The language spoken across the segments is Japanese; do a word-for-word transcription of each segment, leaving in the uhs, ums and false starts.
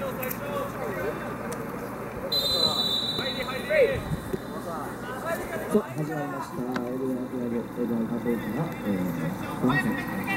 さあ始まりました。エルダイエルダイカテージが後半戦。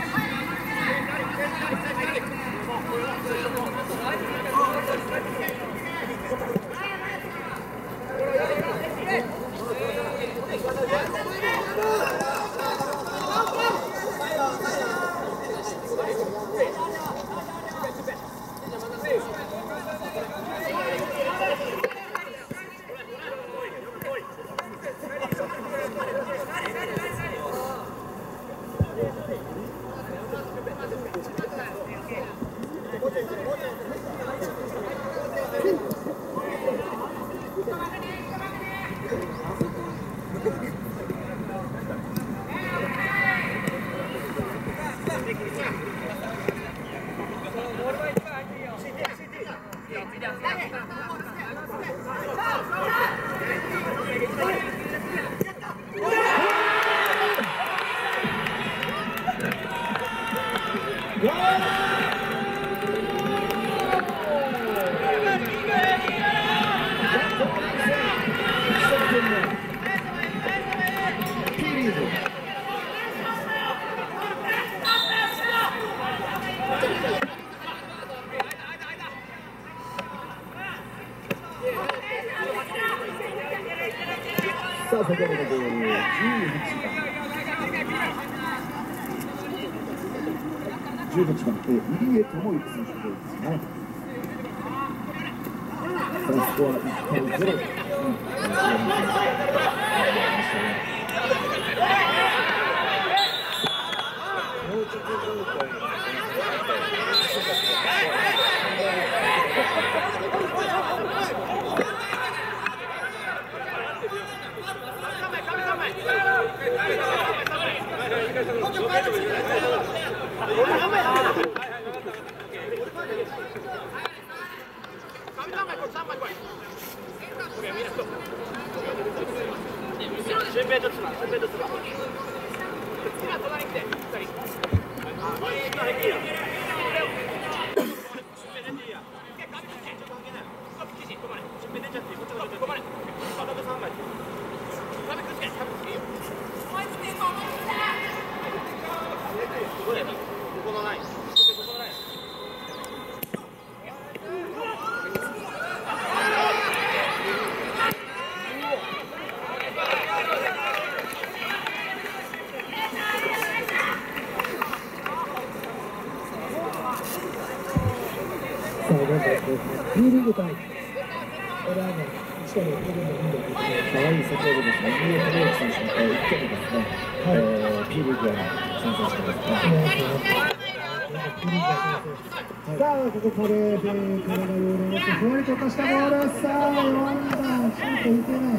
さあ、先ほどのボール、じゅういちばん。じゅうはちばん、入江智之選手ですね。さあ、スコアいちたいゼロ。B リーグ対、これはね、いちたいよんでリードということで、可愛い先ほどですね、入江智之選手のいっけんでですね、はい、えー、P リーグが参戦してますね。さあ、ここからで体を入れます。ふわりとかしたボール、さあ、よんばん、シュートいけない。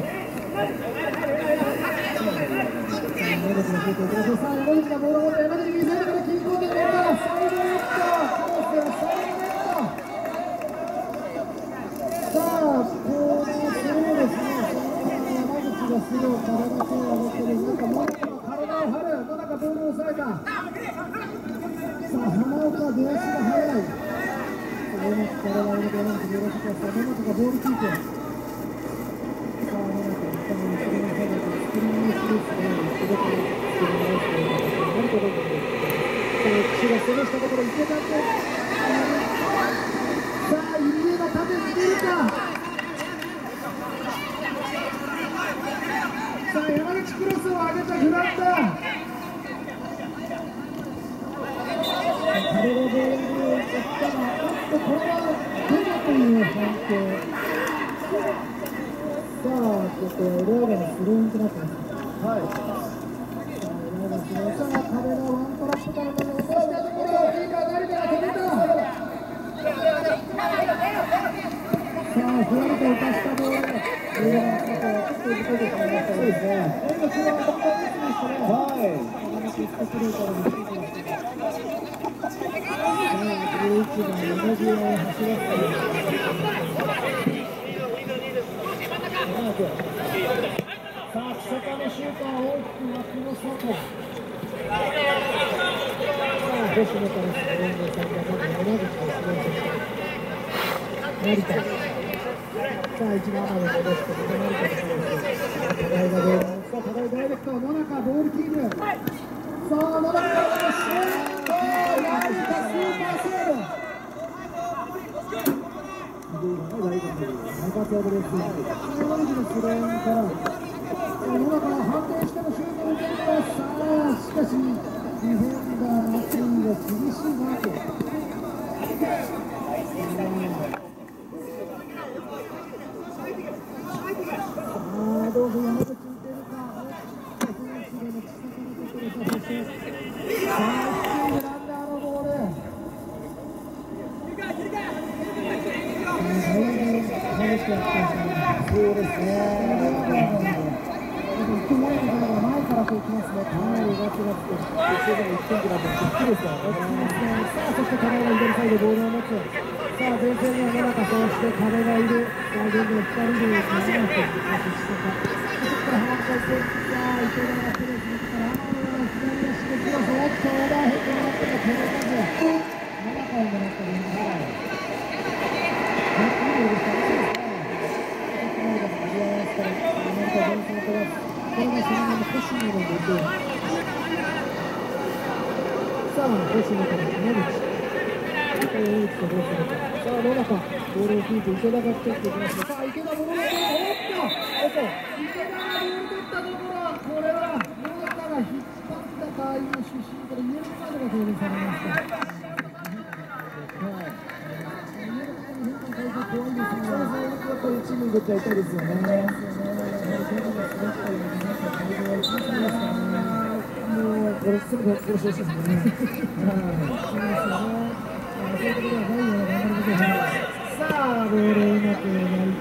山口がシュートいけません。さあ、山口がボールを持って、山口右サイドから切り込んでいる。サイドネット、クロス、サイドネット。さあ、こうするですね、その山口がすぐ体を持っている、なんかもう体を張る、野中ボールを抑えた。さあ、浜岡、出足が速い。山口からは山口よろしくお願いします。山口がボールキープ。さあ、山口、一旦後ろのサイドでスクリーンレスですね、すごくスクリーンレスという形になると思うんですけど、岸が攻めしたところ、池田と。さあ、入江が縦に出るか。さあ、山口クロスを上げたフラッター。彼がボールを打ったが、おっと、これは出たという判定。さあ、ここはエルアガのスローインとなってます。はい。さあ、エルアガスローイン。さあ、彼がワントラップからの落としたところ、キーパー誰かが止めた。さあ、ふわりと浮かしたボール、エルアガのスローイン。ちょっと難しいですね。そうですね。今のは本当にミスでしたね。はい。このキックスルーから見つけてました。さあ、じゅういちばん、山際を走らせています。さあ、木坂のシュートは大きく枠の外。さあ、星野からスローインさんがまず山口をスローインして。さ成田。さあ一番まで戻して成田ところです。課題がボールをさあ課題ダイレクト野中ボールキープ。さあ野中からのシュート成田スーパーセーブ。すごいな大学中田です。中山口のスローインから野中が反転してもシュートを打てるか。さあしかしディフェンダー松井が厳しいマーク。どうぞ山口打てるか。選手での岸田のところそしてさあランナーのボール。そうですね。前からこう来ますね。かなりガツガツとしていち点くらいでびっくりですからね。さあそして壁が左サイドボールを持つ。さあ前線には野中、そして壁がいる。さあ現在ふたりで長くそして反対してさあ伊藤がプレスに来たら左足でクロスをオーバーヘッドになっても手を出す。野中を狙ったりいいですかね。これがそのまま星野が出て、さあ星野から野口、これを打つとどうするか。さあ野中、ボールをキープ、池田が取っていきます。さあ池田ボールを取って、おっと、池田がボール取ったところ、これは野中が引っ張ったか、今出身からイエローカードが表示されました。怖いですね。やっぱりチームにとっては痛いですよね。もうこれすぐ殺してほしいですね。そうですよね。そういうところはないような頑張りましょう。さあボールをうまく成田。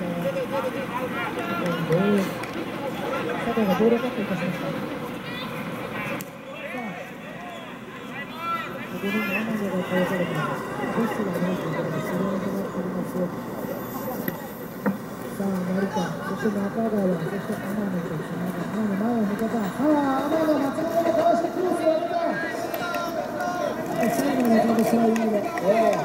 佐藤がボールをカットいたしました。さあここに山野が返されています。ボスがないということでスローになっております。さあ成田、そして中川、そして天野とつなが天野前を向けた。さあ天野松本をかわしてクロスを上げた。最後の中で試合前でさ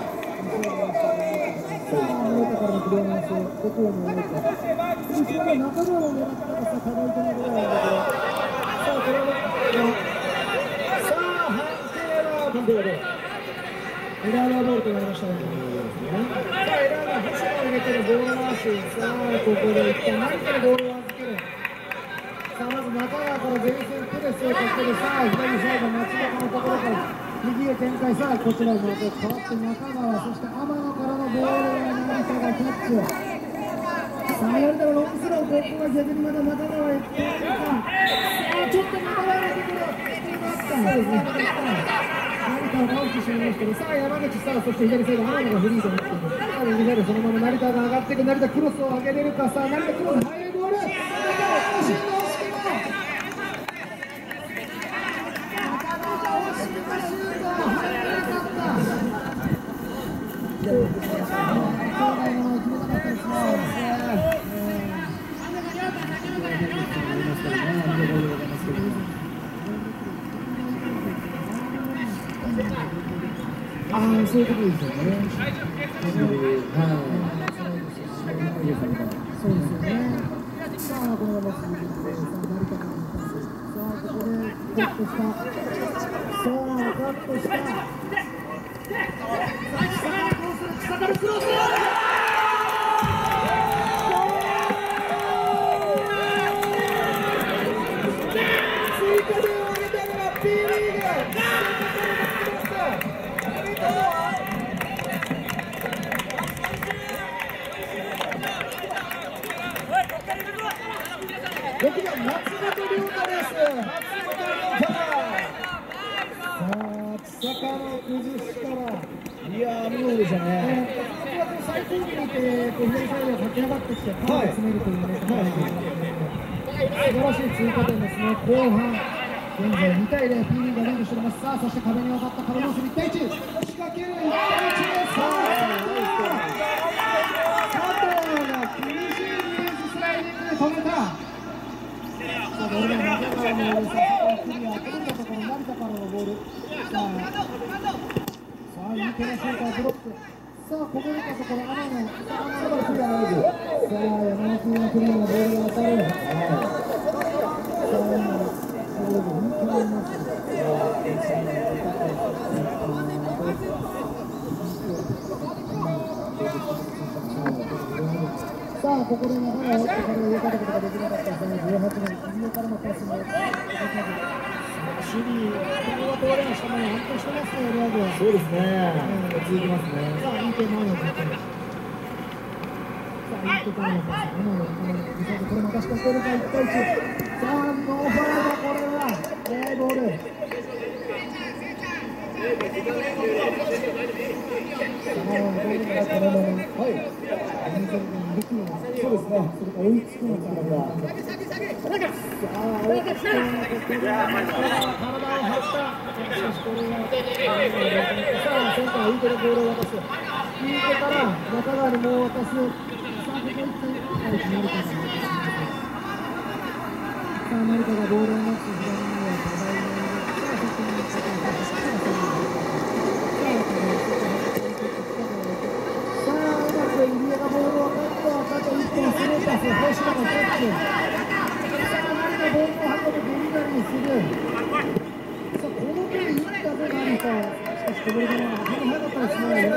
あ成田からのクリアマンスどこを狙うか。後ろの中川を狙ったらさ課題ということなんだけど、さあこれはさあ判定は判定はどうエラーボールとなりましたね。さあエラーが星野を入れてるボール回し。さあここで一旦何かのボールを預ける。さあまず中川から前線プレスをかける。さあ左サイド松中のところから右へ展開。さあこちらの的変わって中川、そして天野からのボールを成田がキャッチ。さあ成田のロングスロー、ここは逆にまた中川へ行っているか。さあちょっと中川のところそうですね。成田を倒してしまいましたけど、さあ山口、さあそして左サイド天野がフリーとなっています。さあ右サイドそのまま成田が上がっていく。成田クロスを上げれるか。さあ成田クロス入るボール。中川惜しいの惜しいの。中川惜しいのシュート入らなかった。そうですね。今回の決めたかったですね。ああ、そういうことですよね。そうですよね。さあ、このまま続いて、さあ、成田からのパス。さあ、ここでカットした。さあ、カットした。さあ、下からどうする？下からクロス。追加点を挙げたのは P リーグ。ろくばん松本涼太です。松本涼太。さあ、千坂の崩しから、いやー、見事でしたね。松本は最高に見て、左サイドが駆け上がってきて、パンで詰めるというね、素晴らしい追加点ですね。後半、現在にたいゼロ、P リーグがリードしています。さあ、そして壁に渡った壁のスリー対いち。仕掛ける山口です。さあ、佐藤が厳しいディフェンススライディングで止めた。さあ、ボールが中川の上で、さあ、クリア、取ったところ、成田からのボール。さあ、さあ、いい手のシュートをブロック。ささあ、ここでかところ、天野、さあ、天野がクリアならず。さあ、山本君のクリアなボールが当たる。さあ、今、ボールが本当にあります。さあ、ここで中川を打ってから上からことができなかったですね。じゅうはちばん、杉尾からのパスも。守備、ここが通れましたね。安定してますね、レアグ。 そうですね。続きますね。 さあ、いい手前のパス。さあ、いい手からのパス。今の、今の、実際これまたしかしてるか、いち対いち。さあ、ノーファウルだ、これは。えー、ボール。さあ、ボールがこれもね。はい。そうですね。それから追いつくのかが。さあ、追いつくのか、これは体を張った。しかしこれは。さあ、センター、いい手でボールを渡す。いい手から中川にもう渡す。さあ、ここ一回、はい、成田が。さあ、成田がボールを持つ左には課題を。さあ、そこに高いパス。さあ、そこに。さあ、うまく入江がボールをカット、カットいっぽんスルーパス、星野がキャッチ。さあ、何かボールを運ぶデリバリーする。さあ、この手でいったぜ、何か。しかし、こぼれ球が早かったですね。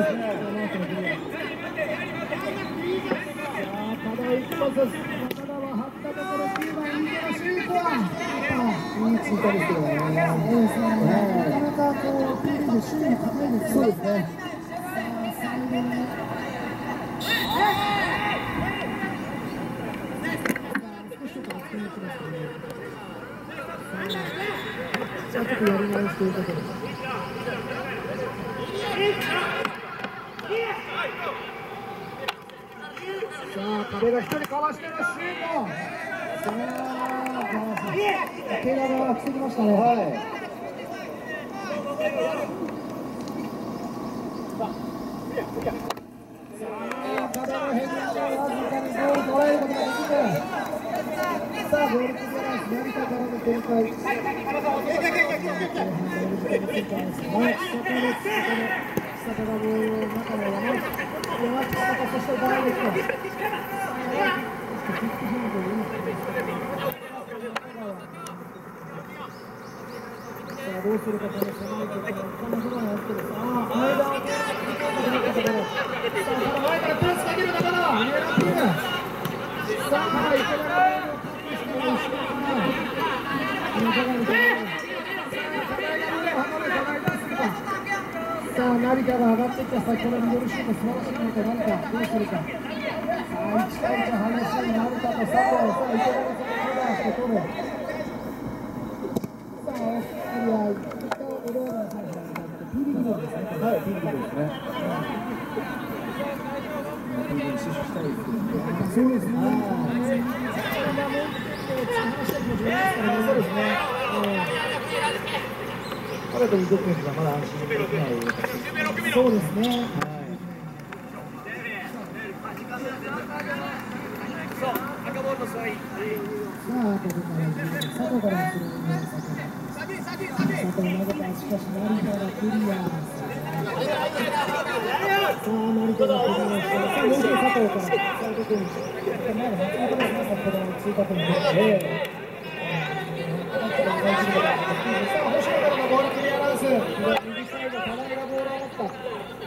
さあ、ただ一発です。中田は張ったところ、きゅうばん、飯田シュートは。いい追加ですよね。そうですね。なかなかこう、Pリーグ、守備が高いですね。そうですね。最後に。ちょっとやり直しということです。さあ、壁が一人かわしてのシュート。さあ、怪我が防ぎましたね。はい。さあ、壁の変化をわずかにゴール捉えることができず。さあ、ボールクリアランス、成田からの展開。後半の時間の展開ですね。久田がボールを中の山内、山内からパスしていかないですか。さあ、どうするか、この狭いところ、このフロアにやってる。さあ、間をさあ、前からプレスかける中田、狙っている。さあ、池田がボールをカットして、後ろから。さあ、成田が上がってきた先ほどのミドルシュート、素晴らしいのか、成田、どうするか。さあ、いち対いち激しい成田と佐藤、さあ、池田がそこをカバーして取る。さあ、オーストラリア、一旦オローナの選手が上がって、ピーリーグですね。はい、ピーリーグですね。ピーリーグ死守したいですけどね。そうですね。そうですね。あるとにドクンがまだ安心できない。そうですね。はい。さあ、赤ボールのスライド。さあ、ここから佐藤からする佐藤。佐藤投げた、しかし成田がクリア。さあ、成田がクリアして、さあ、もう一度佐藤から、さあ、ドクン。まだ松本ですね、先ほどの追加点で。さあ、星野からのボールクリアランス。右サイド、田中がボールを持った。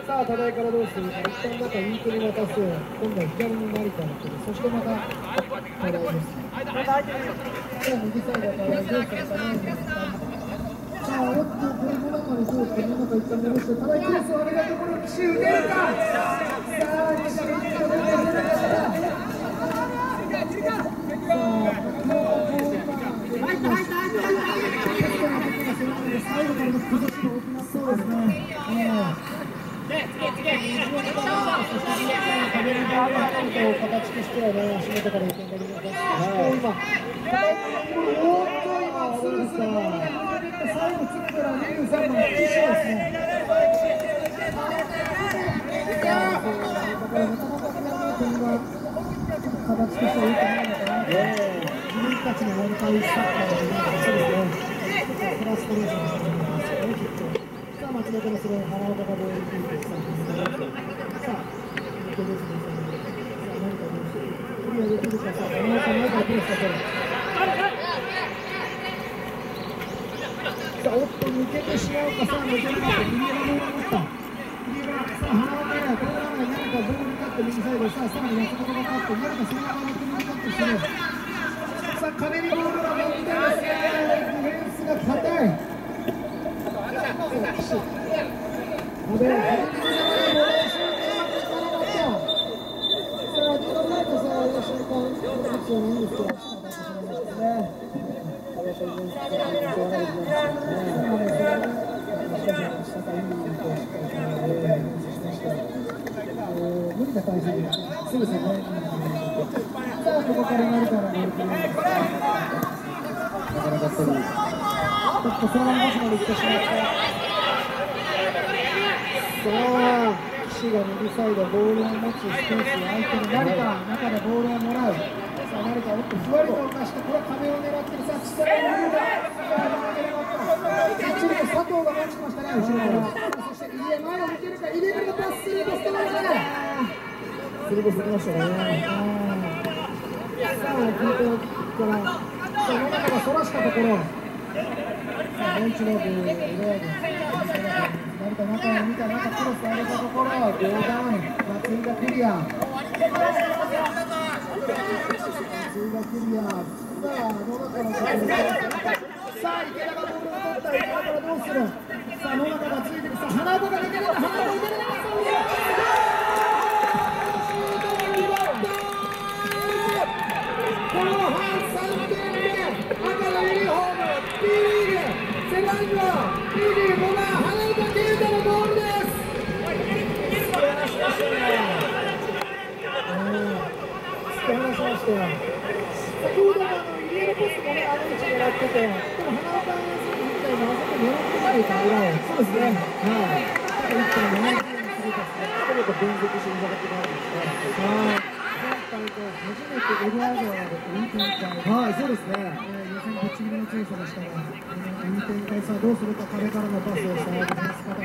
さあ、田中からどうするか。一旦中、インクに渡す。今度は左に成田の手で、そしてまた、課題ですね。さあ、右サイドからどうするかね。さあ、おっと、これも中に通って、中一旦戻して、田中クロスを上げたところ、岸打てるか。さあ、岸打ってところが出なかった。さ最後からの崩しが大きなそうですね。壁にボールが入ると形としてはね、足元から意見が出ます。今、おっと今、ツースリー最後つくからにじゅうさんばん、岸ですね。だからなかなかこの点が形としてはいいと思うのかな。自分たちのやりたいサッカーをそうですね。フラストレーションしてますね、きっと。さあ、松本のそれを原岡がボールを引いて、さあ、 手ですね。さあ、何かどうしてクリアできるか、さあ、山本さん、前からプレスかける。さあ、おっと、抜けてしまうか、さあ、抜けなかった、入江がボールを持った。入江が、さあ、花岡や、通らない、何かボールに勝って右サイド、さあ、さらに安本が勝って、何かそのまま抜けにカットしてる。さあ、壁にボールが持ってますね。ディフェンスが硬い。さあ、岸。壁、壁にボールをシュートがいかなかった。さあ、自分だとさあ、瞬間、この必要ないんですけど、足が当たってしまいましたね。壁というか、しょうがないですね。そうですね。しかし、下からいいとしっかりと、えー、してして、えー、無理な体勢で、そうですよね。さあ、ここから何かのボールプレーです。なかなか一人、ちょっとそのまま星まで行ってしまった。さあ、岸が右サイド、ボールを持つスペース、相手の成田、中でボールをもらう。さあ、成田、おっと、ふわりと浮かして、これは壁を狙ってる。さあ、力を入れた。さあ、投げなかった。きっちりと佐藤が持ちましたね、後ろから。そして、入江、前を向けるか、入江のパス、スルーパスとなるね。スルーパスできましたね。さあ、聞いておくから、さあ、野中がそらしたところ。さあ、もう一度、ボールを裏へ。成田、中を見た、中、クロス上げたところ、ゴーダウン、松井がクリア。松井がクリア。さあ、野中のところ、さあ、池田がボールを取った、池田からどうする。さあ、野中がついてる、さあ、花岡が抜けるか、花岡抜けるか、シュートが決まった。後半さんてんめ、赤のユニフォーム、P リーグ、背番号 P リーグごばん、花岡健太のボールです。素晴らしいですね。突き放しましたよ。先ほどの入江のポストもね、あの位置狙ってて、でも花岡選手みたいにあそこ狙ってないから、そうですね。はい。ただ一本のね、ストレート分析していただけたんですね。はい。今大会初めてエリア側でいい展開。はい、そうですね。予選ぶっちぎりの強さでしたが、いい展開、さあどうするか、壁からのパスをさあディフェンスから、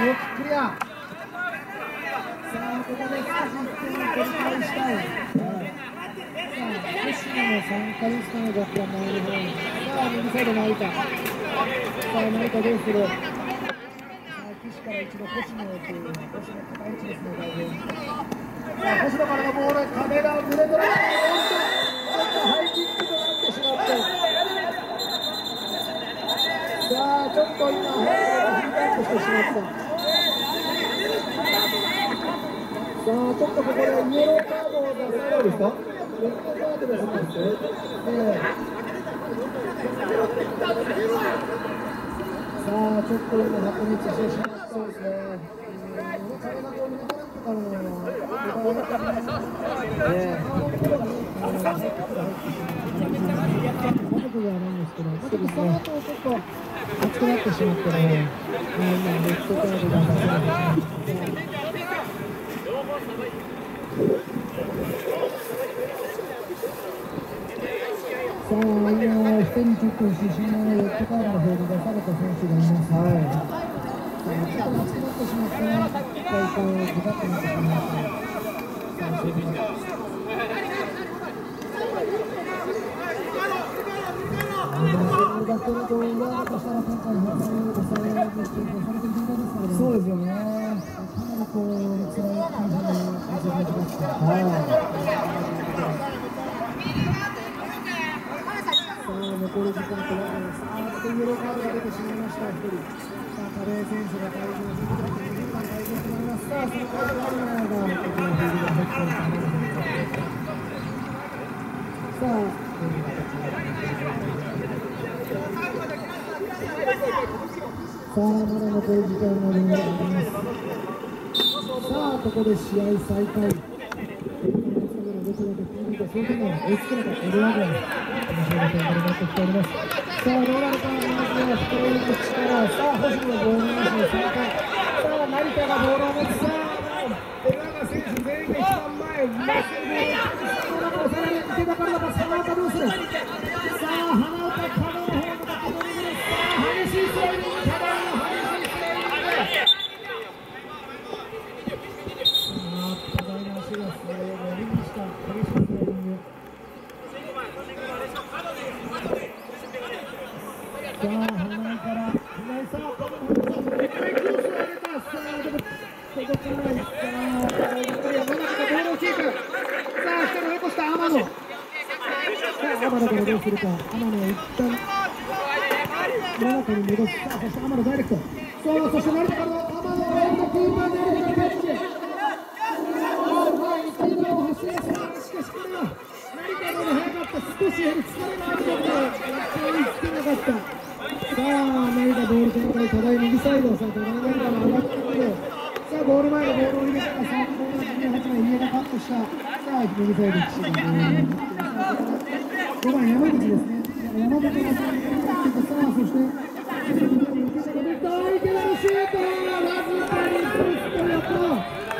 大きくクリア。さあここで少しいってんを取り返したい。さあ星野の参加ですかね、僕は前の方に。さあ右サイド成田。さあ成田どうする。さあ岸から一度星野へという、星野高い位置ですね、だいぶ。さあ星野からのボール、壁がずれとらない。ちょっとハイキックとなってしまって。さあちょっと今、ハイキックしてしまった。さあちょっとここでイエローカードを出される。ですか？レッドカードですね。えさあちょっと今白熱してしまった。そうですね。体がこう抜けなくからのえ家族ではないんですけど、ちょっとその後ちょっと熱くなってしまってね、今レッドカードが出されてしまって。さあ、今、一人ちょっと主審のレッドカードの方で出された選手がいます。はい。さあ、ちょっと熱くなってしまってね、一回こう、ズバッとなってしまいました。さあ、そういうことです。これだけのこう、裏だとしたら、今回、本当に抑えられて、出されてる状態ですからね。そうですよね。かなりこう、辛い感じの状態でした。はい。残り時間となります。あーっとイエローカードが出てしまいました。ひとり。さあ、カレー選手が退場して、にじゅっぷん退場となります。さあ、そのカードがあるのが、こちらのフィールドが入っていると思います。さあ、という形で。さあ、まだ残り時間があります。さあ、ここで試合再開。どちらでピンリード、それとも追いつけなかったエルワゴン。面白い展開になってきております。さあ、どうなるか、まずはストレート力。さあ、星野のボール回しに参加。さあ、成田がボールを持つ。さあ、エルワゴン選手全員が一番前。まっすぐボールをチャージした。さらに池田からのパス、花岡どうする。さあ、花岡、角の方の角の右です。さあ、激しいスライディング、ただの激しいスライディング。さあ、多大な足をさあ、浜田からどうするか。浜野を一旦野中に戻す。さあ、そして浜野ダイレクト。さあ、そして成田からの浜野がキーパーでキャッチ。はい、スピードを走らせた。しかしこれは成田の方が速かった。少し疲れがあるので追いつけなかった。さあ、成田ボール展開、互い右サイド。さあ、互い成田が上がってくる。さあ、ゴール前でボールを入れたら、さあ、ボールがじゅうはちばん、家がカットした。さあ、右サイド、岸がごばん、山口ですね。山本がさあ、そして、大池田のシュート、わずかにポスト横。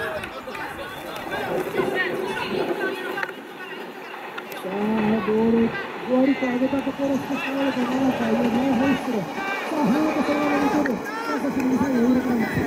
さあ、ボール、ふわりと上げたところ、少し離れた奈良か、いや、ノーホイッスル。さあ、早田そのまま残る。さあ、そして右サイド、上からの。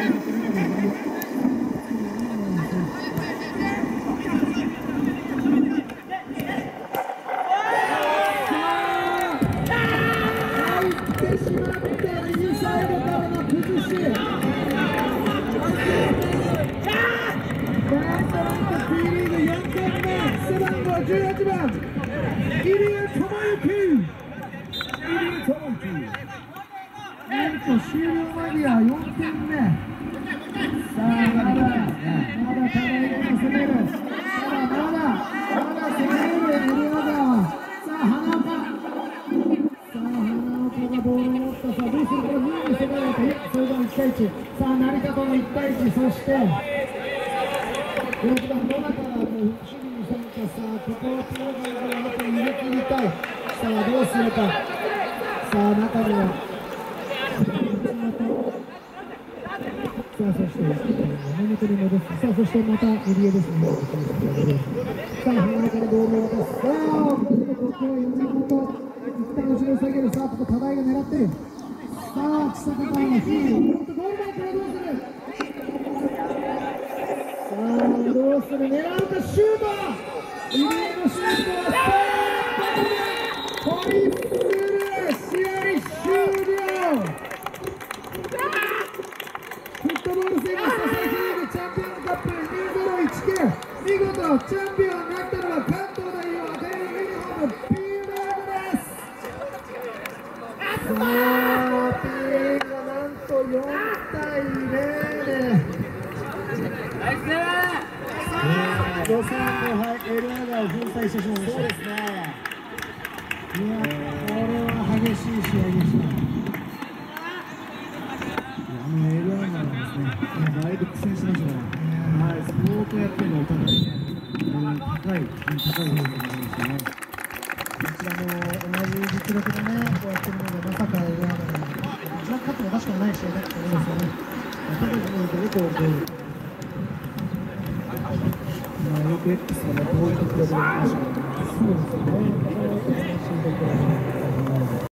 じゅうはちばん、入江智之。入江智之。なんと終了間際よんてんめ。さあ、まだ、まだ互いに攻める。まだ、まだ、まだ攻めるエルアガー。さあ、花岡。さあ、花岡がボールを持った。さあ、どうするか、にいに迫られて、それでもいちたいいち。さあ、成田とのいちたいいち、そして、ろくばん、野中がもう守備に参加。さあ、ここはプロガイから中に入れ切りたい。さあ、どうするか。さあ、中には。さあ、そして、山本に戻す。さあ、そしてまた入江ですね。さあ、浜野からボールを渡す。さあ、今度ここは山本。一旦後ろに下げる。さあ、ここ課題が狙ってる。さあ、千坂からのヒール。ゴール前からどうする。さあ、どうする。狙うか、シュート。入江のシュートは、さあ、ホイッスル。試合終了。フットボールセーブスサイクリーグチャンピオンカップにせんじゅうきゅう、見事チャンピオンになったのは関東代表赤いユニフォーム P リーグです。さあ、P リーグがなんとよんたいゼロで予選のエルアガーを粉砕してしまいました。そうですね。いや、これは激しい試合でした。あのエルアガーはですね、だいぶ苦戦しましたから、はい、相当やってるのお互いね、高い、高いですね。こちらも同じ実力でね、こうやってるので、まさかエルアガーが、一番勝ってもおかしくはない試合だと思いますよね。とにかくどこをまあ、よく X がね、こういうところで見ましたけど、そうですよね。